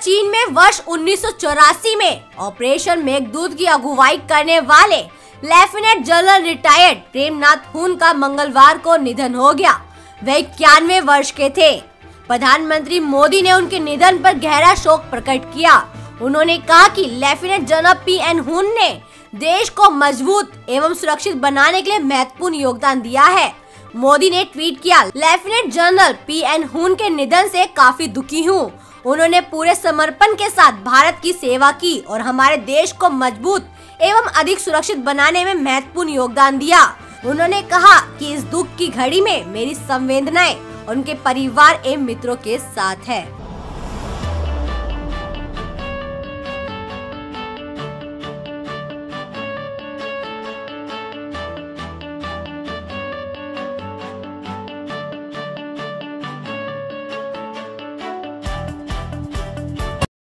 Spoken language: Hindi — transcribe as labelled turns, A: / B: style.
A: चीन में वर्ष 1984 में ऑपरेशन मेघदूत की अगुवाई करने वाले लेफ्टिनेंट जनरल रिटायर्ड प्रेमनाथ हुन का मंगलवार को निधन हो गया। वे 91 वर्ष के थे। प्रधानमंत्री मोदी ने उनके निधन पर गहरा शोक प्रकट किया। उन्होंने कहा कि लेफ्टिनेंट जनरल पी.एन. हुन ने देश को मजबूत एवं सुरक्षित बनाने के लिए महत्वपूर्ण योगदान दिया है। मोदी ने ट्वीट किया, लेफ्टिनेंट जनरल पी.एन. हुन के निधन से काफी दुखी हूँ। उन्होंने पूरे समर्पण के साथ भारत की सेवा की और हमारे देश को मजबूत एवं अधिक सुरक्षित बनाने में महत्वपूर्ण योगदान दिया। उन्होंने कहा कि इस दुख की घड़ी में मेरी संवेदनाएं उनके परिवार एवं मित्रों के साथ है।